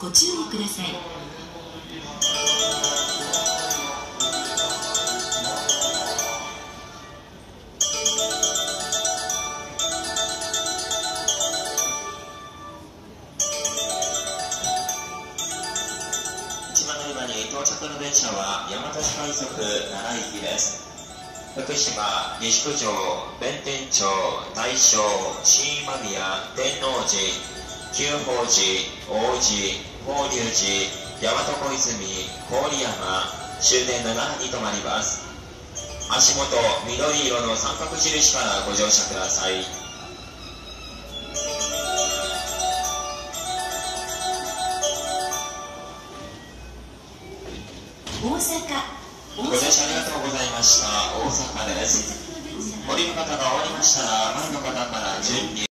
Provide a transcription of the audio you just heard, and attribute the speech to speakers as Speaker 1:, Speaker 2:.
Speaker 1: ご注意ください。
Speaker 2: 1番乗り場に到着の電車は大和市快速奈良行きです。福島、西九条、弁天町、大正、新今宮、天王寺、久宝寺、王子、法隆寺、大和小泉、郡山、終点7波に停まります。足元、緑色の三角印からご乗車ください。
Speaker 1: 大阪。
Speaker 2: ご乗車ありがとうございました。大阪です。降りる方が終わりましたら、前の方から順に